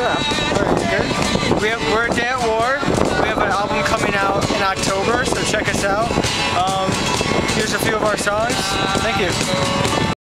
Good. We're Day at War. We have an album coming out in October, so check us out. Here's a few of our songs. Thank you.